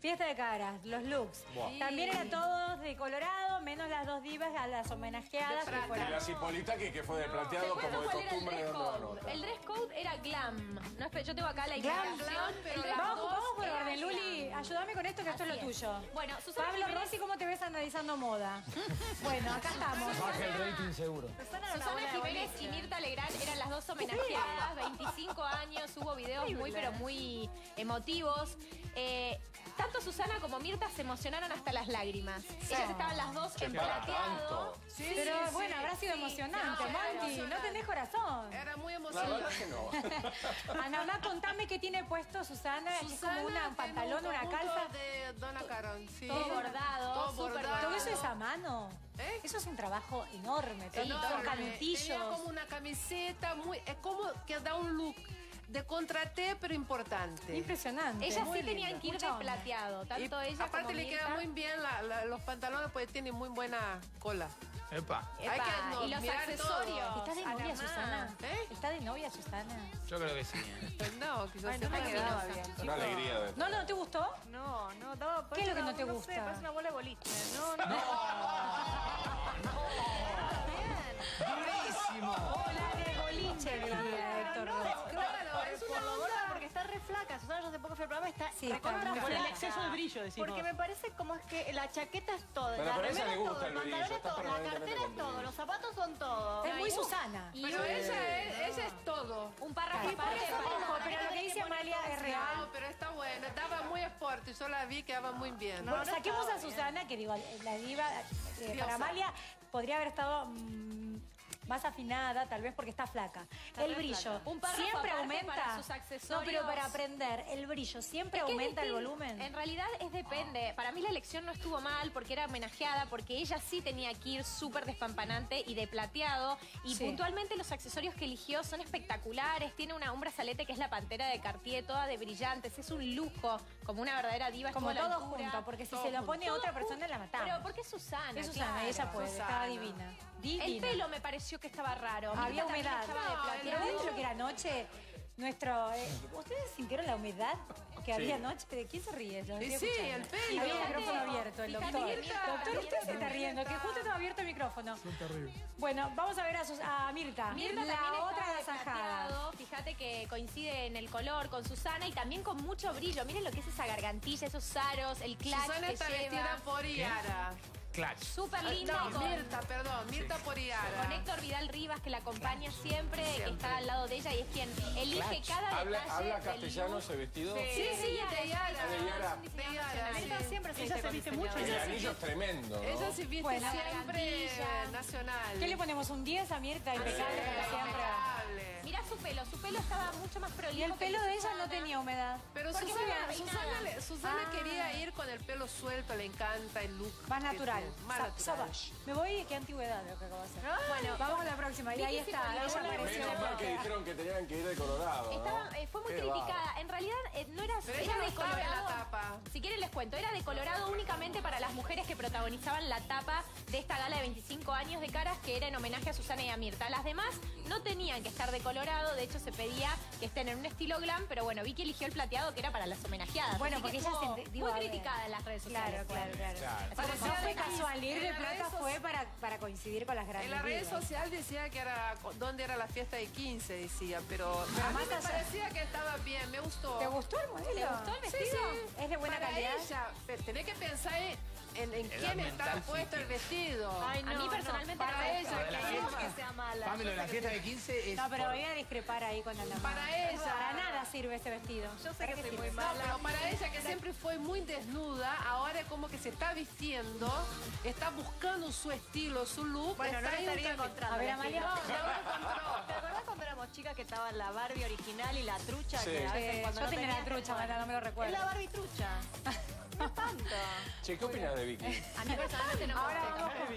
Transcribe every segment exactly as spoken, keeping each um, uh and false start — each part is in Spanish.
Fiesta de caras, los looks. Buah. También eran todos de colorado, menos las dos divas, a las homenajeadas. Que Y fueron... la Cipolita que, que fue de plateado como de costumbre. El dress de otra code. nota. El dress code era glam. No, espe- yo tengo acá la Glam, información. pero El dress vamos, code vamos por era orden, Luli. glam. Ayúdame con esto, que esto es lo Así es. tuyo. Bueno, Susana Pablo Jiménez- Rossi, ¿cómo te ves analizando moda? Bueno, acá estamos. Baja el rating seguro. Susana Jiménez y Mirta Legrand eran las dos homenajeadas, veinticinco años, hubo videos muy pero muy emotivos. Eh, tanto Susana como Mirta se emocionaron hasta las lágrimas. Ellas estaban las dos en para plateado. tanto. Sí, pero sí, bueno, sí. habrá sido emocionante, No, era Monty. No emocionante. tenés corazón. Era muy La emocionante. verdad que no. Ana, contame qué tiene puesto Susana. Es Susana como una, un tiene pantalón, un una conjunto calza. de Donna Karan, sí. Todo bordado, Todo súper bordado. Todo eso es a mano. ¿Eh? Eso es un trabajo enorme. Todo, Enorme. son Tenía cantillos. como una camiseta muy... Es como que da un look de contraté, pero importante. Impresionante. Ellas muy sí tenían lindo. que ir Mucha de onda. plateado, tanto Y ella aparte como le Mirta. queda muy bien la- la- los pantalones, porque tienen muy buena cola. Epa. Epa, Hay que no, y los mirar accesorios. todo. ¿Está de novia, Además. Susana? ¿Eh? ¿Está de novia, Susana? Yo creo que sí. Pues no, quizás Ay, se no me me quedaba quedaba bien. Una alegría de No, no, ¿te gustó? No, no, no. ¿Qué es lo que no te No gusta? sé, parece una bola de boliche. No, no. ¡Durísimo! Hola de boliche, diría Héctor Ross. Claro, es una Por onda. gorda, porque está re flaca. Susana, yo hace poco fui al programa, está Sí, recontra está muy flaca. flaca. El exceso de brillo, decimos. Porque me parece como es que la chaqueta es todo, Pero la por eso remera le es gusta todo, el el brillo, pantalón es está todo, la permanentemente cartera es con todo, brillo. los zapatos son todo. Es muy y- Susana. y Pero un- ella es, ella es todo. Un párrafo Sí, por aparte eso, para- ojo, pero lo que dice Amalia es real. No, pero está buena. Daba muy sport. Yo la vi que daba muy bien. Bueno, no saquemos estaba a Susana, que digo, la diva, eh, para Diosa. Amalia podría haber estado mm, más afinada, tal vez porque está flaca. el re brillo flaca. Un párrafo siempre aparte aumenta. para sus accesorios. No, pero para aprender, el brillo siempre Es que es aumenta el distinto. volumen. En realidad es depende. Para mí la elección no estuvo mal porque era homenajeada, porque ella sí tenía que ir súper despampanante y de plateado. Y Sí. puntualmente los accesorios que eligió son espectaculares. Tiene una un brazalete que es la pantera de Cartier, toda de brillantes. Es un lujo, como una verdadera diva. es Como toda la todo altura. junto, porque si Todo se lo junto. pone a otra persona la matamos. Pero porque es Susana. es Susana, claro. ella puede, Susana. estaba divina. Divina. El pelo me pareció que estaba raro. Había Mirta también humedad. estaba de No, plateado. Pero ¿viste lo que era anoche? Nuestro, eh, ¿ustedes sintieron la humedad que había anoche? ¿De quién se ríe? Yo Sí, estoy sí, escuchando. el pelo. Había el Fíjate, micrófono abierto, el fíjate, doctor. Mirta, Doctor, usted se está riendo, que justo estaba abierto el micrófono. Bueno, vamos a ver a, sus, a Mirta. Mirta la también otra estaba de agasajada. plateado. Fíjate que coincide en el color con Susana y también con mucho brillo. Miren lo que es esa gargantilla, esos aros, el clutch Susana que está lleva. vestida por Iara. Clutch. Súper lindo. No, con, Mirta, perdón. Mirta por Iara. con Héctor Vidal Rivas, que la acompaña siempre, que está al lado de ella y es quien elige cada ¿Habla, detalle ¿habla del castellano look. ese vestido? Sí, sí, de Iara. De Iara. De Iara, Mirta sí. siempre se Ella viste se con viste diseñador. mucho. El anillo es tremendo, ¿no? Ella se viste Bueno, siempre gargantilla. nacional. ¿Qué le ponemos? ¿Un diez a Mirta? Impecable, Sí, como siempre. impecable. Mirá su pelo, su pelo estaba mucho más prolijo. Y el que pelo el de ella Susana. no tenía humedad. Pero Porque Susana, estaba Susana, peinada. le- Susana Ah. quería ir con el pelo suelto, le encanta el look. Más que natural. tiene, Más Sa- natural. Savage. Me voy, qué antigüedad lo que acabo de hacer. Bueno, Vamos a la próxima. Y ahí Vicky está. Ella Cipollone. apareció. Menos mal que dijeron que tenían que ir de Colorado, ¿no? Estaba, eh, fue muy Qué criticada. bárbaro. En realidad eh, no era, Pero era ella no de estaba en Colorado. la tapa. Si quieren les cuento, era de Colorado únicamente para las mujeres que protagonizaban la tapa de esta gala de veinticinco años de caras, que era en homenaje a Susana y a Mirta. Las demás no tenían que estar de Colorado, de hecho se pedía que estén en un estilo glam, pero bueno, Vicky eligió el plateado que era para las homenajeadas. Bueno, Así que porque ella estuvo se ent- digo, a muy ver. criticada en las redes sociales. Claro, claro, claro. Claro. No Parecía fue de- casual, ir de en las plata redes fue para, para coincidir con las grandes En la red divas. social decía que era dónde era la fiesta de quince, decía, pero, Pero a mí más me allá- parecía que estaba bien, me gustó. ¿Te gustó el modelo? ¿Te gustó el Sí, vestido? sí. ¿Es de buena Para calidad? ella, pero tenés que pensar en, en, en quién mental está puesto sí. el vestido. Ay, A mí personalmente para no me ella, gustó. de la que fiesta. que sea mala. Pamela, Yo la sé fiesta que de quince es No, pero por- voy a discrepar ahí con Ana. Para ella. Para nada sirve este vestido. Yo sé ¿Para que qué soy sirve? muy No, mala. pero para ella que siempre fue muy desnuda, ahora es como que se está vistiendo, está buscando su estilo, su look. Bueno, no está lo estaría ahí un cami- encontrando. A ver, la Amalia. estilo. No, no lo encontró. ¿Te acordás cuando éramos chicas que estaba la Barbie original y la trucha? Sí. Que a veces Eh, cuando yo no tenía la tenías trucha, que- Marta, no me lo Es recuerdo. la Barbie trucha. No tanto. Che, ¿qué opinas de Vicky? A mí personalmente no me Ahora gustó. vamos con- bien.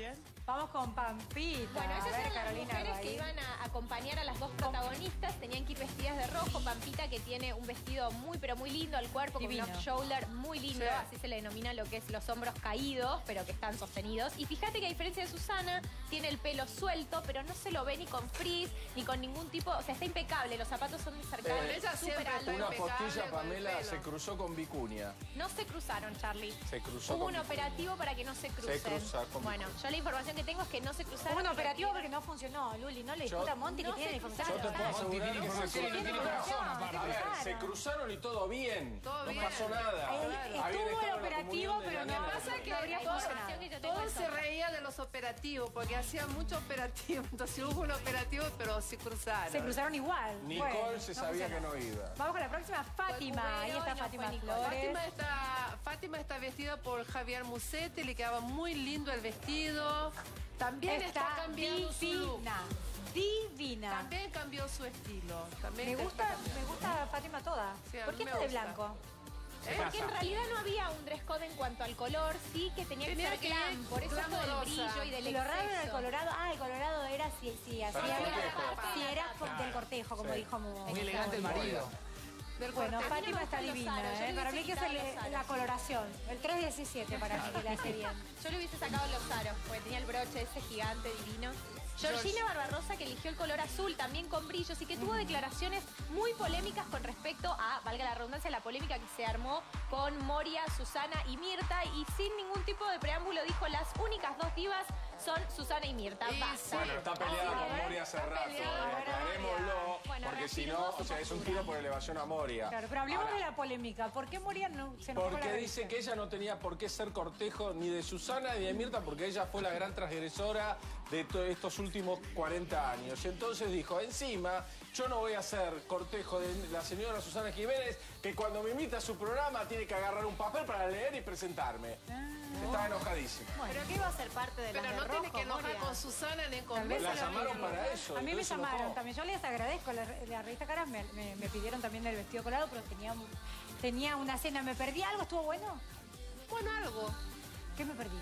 Vamos con Pampita. Bueno, a esas ver, eran las Carolina mujeres Raíz. que iban a acompañar a las dos protagonistas. Tenían que ir vestidas de rojo. Pampita, que tiene un vestido muy, pero muy lindo al cuerpo, Divino. con un off-shoulder muy lindo. Sí. Así se le denomina lo que es los hombros caídos, pero que están sostenidos. Y fíjate que a diferencia de Susana, tiene el pelo suelto, pero no se lo ve ni con frizz, ni con ningún tipo... O sea, está impecable. Los zapatos son de cercano, Eh, ella súper siempre alto. está Una impecable postilla, con el Pamela, pelo. se cruzó con Vicuña. No se cruzaron, Charlie. Se cruzó Hubo con un Vicuña. operativo para que no se crucen. cruza con Bueno, Vicuña. yo la información que tengo es que no se cruzaron. Hubo un y operativo retiraron- porque no funcionó, Luli. No le Yo- discuta a Monty no que tiene se información. Yo te puedo Monty asegurar tiene que se información, cruzaron. tiene información, A se ver, cruzaron. se cruzaron y todo bien. Todo no bien. pasó nada. Ahí Habían estuvo estado el en la operativo, comunión de pero la no- nena. Pasa que No habría todos, funcionado. que yo tengo todos es se otra. reían de los operativos, porque hacían mucho operativo. Entonces hubo un operativo, pero se cruzaron. Se cruzaron igual. Nicole Bueno, se no sabía que funcionó. no iba. Vamos con la próxima, Fátima. Fue Ahí Cubero está y no Fátima fue Nicole. Flores. Fátima está, Fátima está vestida por Javier Musetti, le quedaba muy lindo el vestido. También está, Está cambiando su look. divina. Divina. También cambió su estilo. También Me está gusta, cambiando. me gusta Fátima toda. Sí, a ¿Por mí qué me está de gusta. blanco? Porque en realidad no había un dress code en cuanto al color, sí que tenía, Tenía que ser que glam, ir por eso esto del glamorosa. brillo y del Y lo raro era el exceso. colorado. Ah, el colorado era si, si hacía. Para el cortejo. Si era con- del cortejo, como Sí. dijo Mu. Muy elegante el marido. Del Bueno, cortejo. Fátima está A mí no me divina, gustan los aros, ¿eh? yo Para le mí que es hubiese el- quitado los la aros. coloración. El tres diecisiete para mí que le hace bien. Yo le hubiese sacado los aros, porque tenía el broche ese gigante divino. Georgina Barbarosa, que eligió el color azul, también con brillos, y que tuvo declaraciones muy polémicas con respecto a, valga la redundancia, la polémica que se armó con Moria, Susana y Mirta, y sin ningún tipo de preámbulo dijo: las únicas dos divas son Susana y Mirta. Y Basta. sí. Bueno, está peleada Así con que, Moria hace está rato, peleada eh, con aclarémoslo, Bueno, porque si reafirmó no, su o sea, es un postura. tiro por elevación a Moria. Claro, pero hablemos Ahora, de la polémica. ¿Por qué Moria no se enojó con porque la dice revista? que ella no tenía por qué ser cortejo ni de Susana ni de Mirta, porque ella fue la gran transgresora de to- estos últimos cuarenta años. Y entonces dijo: encima, yo no voy a ser cortejo de la señora Susana Jiménez, que cuando me invita a su programa tiene que agarrar un papel para leer y presentarme. Estaba enojadísima. ¿Pero qué iba a ser parte de Pero las no de tiene rojo, que enojar Moria? con Susana ni con Tal vez La se lo llamaron digan. para eso. A mí me entonces se llamaron enojó. también. Yo les agradezco. La, la revista Caras me, me- me pidieron también el vestido colado, pero tenía, tenía una cena. ¿Me perdí algo? ¿Estuvo bueno? Bueno, algo. ¿Qué me perdí?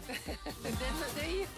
De- de ir.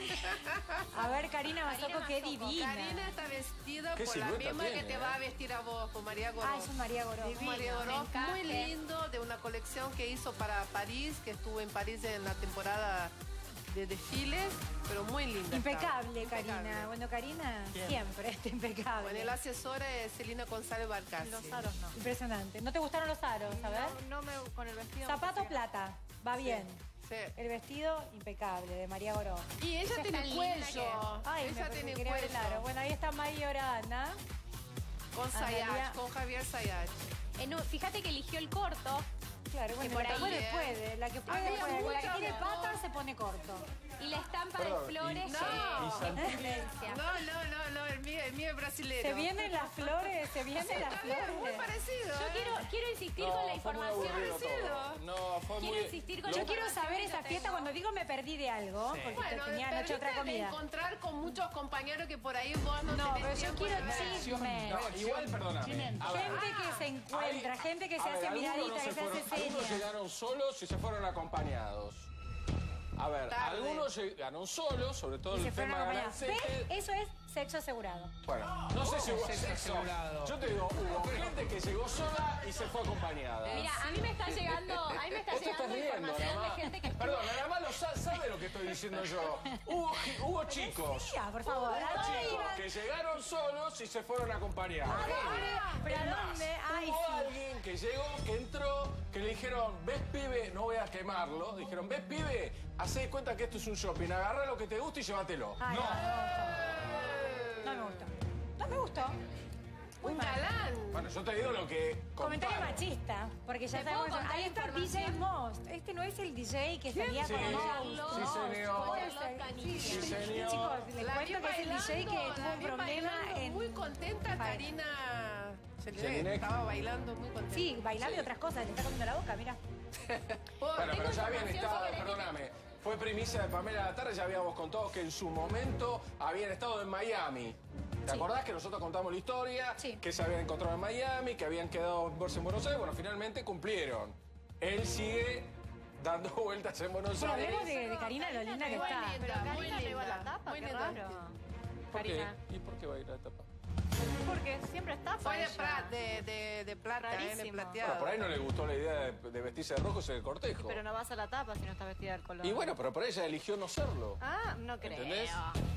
A ver, Karina Mazoco, qué Mazoco. divina. Karina está vestida Qué por la silueta misma tiene, que te eh. va a vestir a vos, por María Goró. Ah, es un María Goró. María me Goró, encanta. muy lindo, de una colección que hizo para París, que estuvo en París en la temporada de desfiles, pero muy linda. Impecable, está. Karina. Impecable. Bueno, Karina siempre está impecable. Bueno, el asesor es Celina González Balcázar. Los aros no. Impresionante. ¿No te gustaron los aros? A ver. No, no me, con el vestido. Zapato no plata. Va bien. Sí. El vestido impecable de María Goró. Y ella Ella tiene es tan linda cuello. Ay, ella me tiene quería ver cuello. largo. Bueno, ahí está María Orana. Con Analia. Sayach, con Javier Sayach. En un- fíjate que eligió el corto. Claro, bueno, por la que ahí, puede, eh. puede. La que puede, Había puede. La que mucha tiene mejor. patas se pone corto. Y la estampa Perdón, de flores No. que- Y Santilli- tendencia. No, no, no, no, el mío, el mío es brasileño. Se vienen las flores, se vienen las También, muy flores. parecido. Yo ¿eh? quiero, quiero insistir No, con la fue muy información. aburrido todo. No, fue Quiero muy... insistir con Lo- la Yo quiero saber información esa que fiesta tengo. cuando digo me perdí de algo, porque Bueno, tenía te anoche otra perdiste de comida. encontrar con muchos compañeros que por ahí vos no, No, tenés pero yo tiempo quiero de ver. chisme. No, igual, perdóname. A ver, Gente que se encuentra, hay- gente que a se ver, hace algunos miradita, no que se fueron- hace Algunos señas. llegaron solos y se fueron acompañados. A ver, Tarde. algunos llegaron solos, sobre todo Y se el fueron tema acompañados. Galancete. ¿Ves? Eso es sexo asegurado. Bueno, no sé si hubo sexo sexo. asegurado? Yo te digo, hubo gente que llegó sola y se fue acompañada. Mira, a mí me está llegando, a mí me está Vos te estás llegando riendo, información nada de más. gente que estuvo- Perdón, nada más lo sa- sabe lo que estoy diciendo yo. Hubo, hubo chicos. Ya, por favor. ¿A Hubo dónde chicos iban? que llegaron solos y se fueron acompañados. ¿Pero a Es más, dónde? Ay, hubo sí. alguien que llegó, que entró, que le dijeron: ves, pibe, no voy a quemarlo. Dijeron: ves, pibe, hacé de cuenta que esto es un shopping. Agarrá lo que te guste y llévatelo. Ay, no. No me gustó. No me gustó. Muy Un mal. galán. Bueno, yo te digo lo que Comentario contaron. machista, porque ya ¿Te sabemos. puedo contar Ahí está D J información? Most. Este no es el D J que salía Sí, con ella. Carlos, sí, señor. Carlos Canilla. Sí, señor. Chicos, les La cuento vi que es el D J que bailando, tuvo la un vi problema bailando en. Muy contenta, Baila. Karina. Chelinek. Chelinek. Estaba bailando muy contenta. Sí, bailando Sí. y otras cosas, le está comiendo la boca, mira. ¿Puedo- Bueno, tengo pero ya habían información estado, si querés? perdóname, fue primicia de Pamela de la Tarde, ya habíamos contado que en su momento habían estado en Miami. ¿Te Sí. acordás que nosotros contamos la historia? Sí. Que se habían encontrado en Miami, que habían quedado en verse en Buenos Aires. Bueno, finalmente cumplieron. Él sigue dando vueltas en Buenos Pero Aires. hablemos de, de Karina, lo linda que Muy está. linda, Pero muy Karina no iba a la linda, tapa, muy qué linda. raro. ¿Por qué? Karina. ¿Y por qué va a ir a la tapa? Porque siempre está Fue de, ella. pra- de, de, de plata, eh, de Rarísimo. plateado. Bueno, por ahí no le gustó la idea de, de vestirse de rojo en el cortejo. Pero no vas a la tapa si no estás vestida del color. Y bueno, pero por ahí ella eligió no serlo. Ah, no creo. ¿Entendés?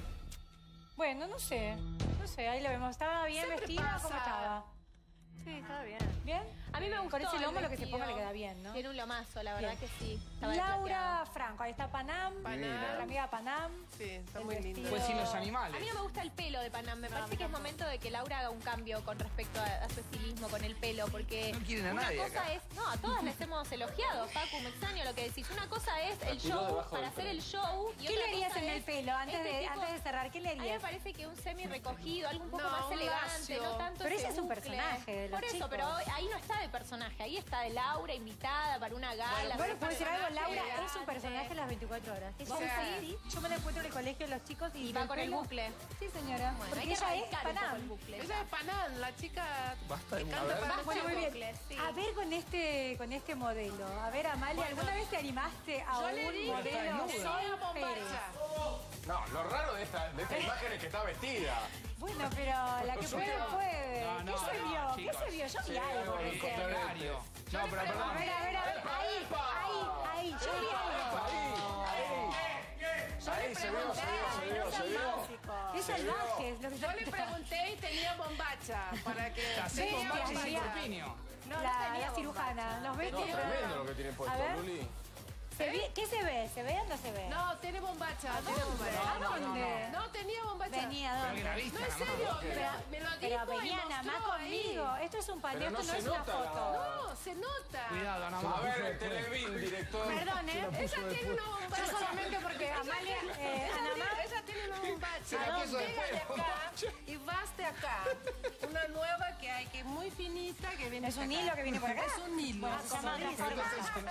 Bueno, no sé. No sé, ahí lo vemos. ¿Estaba bien Siempre vestida? pasa. ¿Cómo estaba? Sí, está bien. ¿Bien? A mí me gustó Con ese lomo el lo que se vestido. ponga le queda bien, ¿no? Tiene un lomazo, la verdad Bien. que sí. Estaba de Laura plateado. Franco, ahí está Panam. Panam. Nuestra amiga Panam. Sí, está El muy vestido. linda. Pues sin los A animales. mí no me gusta el pelo de Panam. Me parece que es momento de que Laura haga un cambio con respecto a, a su estilismo con el pelo, porque No quieren a una nadie cosa acá. es, no, a todas les hemos elogiado, Facu, me extraño lo que decís. Una cosa es La el tiró show debajo para del hacer tren. el show y ¿Qué otra le harías cosa en el es pelo? Antes, este de, tipo- antes de cerrar, ¿qué le A mí me harías? parece que un semi recogido, algo un poco No, más un elegante, lacio. no tanto Pero ese ese es un bucle. personaje de los Por eso, chicos. pero ahí no está de personaje, ahí está de Laura invitada para una gala. Bueno, puedo decir algo, personaje Laura es un elegante. personaje las veinticuatro horas. Ella ¿Vos es decís? así. Yo me la encuentro en el colegio de los chicos y, Y va del con el pelo- bucle. Sí, señora. Bueno, porque hay que ella es erradicar un poco el Panam. bucle. Ella es Panam, la chica Basta de que mujer. canta A ver. para los Bueno, muy chicos. bien. bucle, sí. A ver con este, con este modelo. A ver, Amalia, ¿alguna vez te animaste a Yo un le dije, modelo tenía Sol bombacha. Pérez? No, lo raro de esta, de esta imagen es que está vestida. Bueno, pero la que puede, puede. No, no, ¿Qué se no, vio? chicos. ¿Qué se vio? Yo vi Sí, algo. algo recién. Contrario. No, pero A perdón. ver, a ver, a ver. Ahí, ahí, ahí. Yo vi algo. Ahí, ahí. Ahí se vio, se vio, se vio, se vio. Qué salvajes lo que Yo le pregunté y tenía bombacha para que... Así Bestia, con Maxi María. Corpiño. No, no La, tenía la cirujana. ¿Nos ves? No, tremendo lo que tiene puesto, A ver. Luli. ¿Se ve- ¿Qué se ve? ¿Se ve o no se ve? No, tiene bombacha, tiene bombacha. ¿A dónde? No, tenía bombacha. Venía, Pero ¿dónde? que la vista No, en nada más. serio, me Pero, lo, me lo dijo pero y venía nada más mostró ahí. conmigo. Esto es un paneo, Pero no esto no se es una nota la- foto. No, se nota. Cuidado, Ana A Mar. ver, el Televín, director. Perdón, ¿eh? Ella tiene una bombacha. Yo solamente porque Amalia, eh, Ella Ana tiene- Mar, ella tiene una bombacha. Se la puso Pégale después. acá y vas de acá. Una nueva que hay, que es muy finita, que viene es un hasta acá. hilo que viene por acá. Es un hilo. Bueno, se llama otra forma.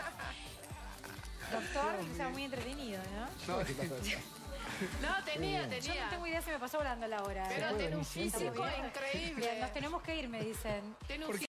Doctor, está muy entretenido, ¿no? No, tenía, Yo no tenía. tengo idea si me pasó volando la hora. Pero tiene un físico Bien, increíble. nos tenemos que ir, me dicen. Tiene un